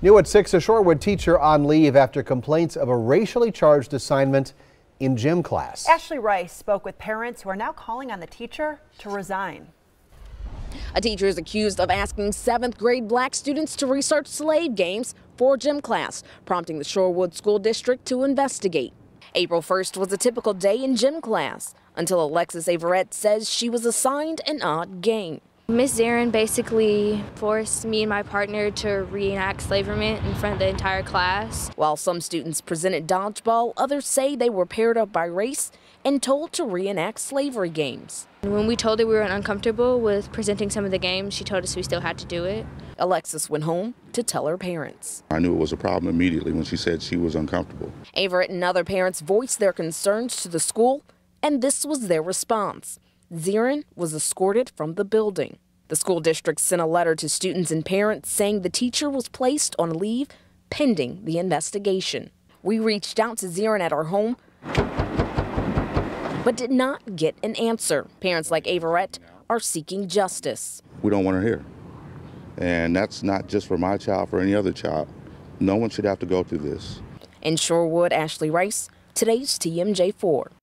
New at 6, a Shorewood teacher on leave after complaints of a racially charged assignment in gym class. Ashley Rice spoke with parents who are now calling on the teacher to resign. A teacher is accused of asking 7th grade black students to research slave games for gym class, prompting the Shorewood School District to investigate. April 1st was a typical day in gym class until Alexis Averett says she was assigned an odd game. Miss Zarin basically forced me and my partner to reenact slavery in front of the entire class. While some students presented dodgeball, others say they were paired up by race and told to reenact slavery games. When we told her we were uncomfortable with presenting some of the games, she told us we still had to do it. Alexis went home to tell her parents. I knew it was a problem immediately when she said she was uncomfortable. Averett and other parents voiced their concerns to the school, and this was their response. Zarin was escorted from the building. The school district sent a letter to students and parents saying the teacher was placed on leave pending the investigation. We reached out to Zarin at her home, but did not get an answer. Parents like Averett are seeking justice. We don't want her here. And that's not just for my child, for any other child. No one should have to go through this. In Shorewood, Ashley Rice, today's TMJ4.